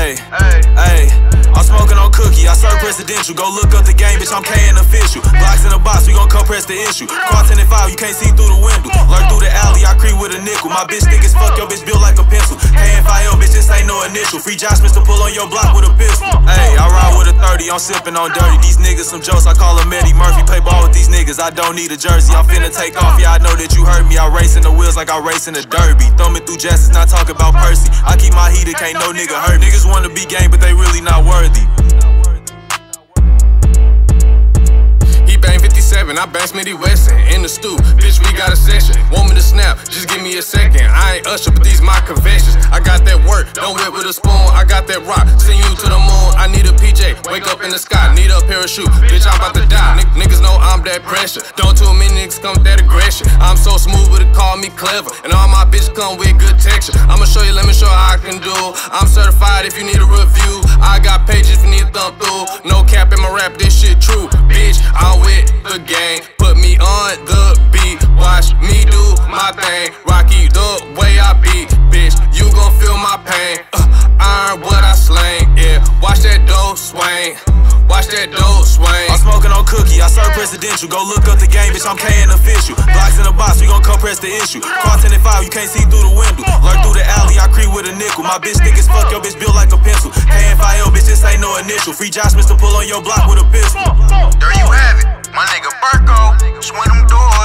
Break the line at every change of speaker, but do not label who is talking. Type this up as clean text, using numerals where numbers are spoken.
Hey, I'm smoking on cookie, I serve presidential. Go look up the game, bitch, I'm K&N official. Blocks in the box, we gon' compress the issue. Car 10 and 5, you can't see through the window. Lurk through the alley, I creep with a nickel. My bitch thick as fuck, your bitch built like a pencil. KFIO, bitch, this ain't no initial. Free Josh Smith to pull on your block with a pistol. Hey, I ride with a 30, I'm sipping on dirty. These niggas some jokes, I call them Eddie Murphy. Play ball with these niggas, I don't need a jersey. I'm finna take off, yeah, I know that you heard me. I racing the wheels like I racing a derby. Thumbing through Justice, not talking about Percy. I keep my heater, can't no nigga hurt. Niggas wanna be gang, but they really not worthy.
He bang 57, I bang Smitty Wesson in the stew. Bitch, we got a session. Want me to snap? Just give me a second. I ain't Usher, but these my confessions. I got that work, don't whip with a spoon. I got that rock, send you to the moon. I need a PJ, wake up in the sky, need a parachute. Bitch, I'm about to die. Niggas know I'm that pressure. Don't too many niggas come with that aggression. I'm so smooth, but it call me clever. And all my bitches come with good texture. I'ma show you, let me show you how I can do. I'm certified if you need a review. I got pages if you need a thumb through. No cap in my rap, this shit true. Bitch, I'm with the gang. Put me on the beat. Watch me do my thing. Rocky the way I beat. Bitch, you gon' feel my pain. Iron what I slang. Yeah, watch that dough swing. Watch that dough swing.
I'm smoking on cookie, I serve presidential. Go look up the game, bitch, I'm K&N official. Blocks in the box, we gon' compress the issue. Car 10 and 5, you can't see through the window. Lurk through the alley, I creep with a nickel. My bitch thick as fuck, your bitch built like a pencil. KFIO, bitch, this ain't no initial. Free Josh Smith to pull on your block with a pistol.
There you have it, my nigga Burko. Swing them doors.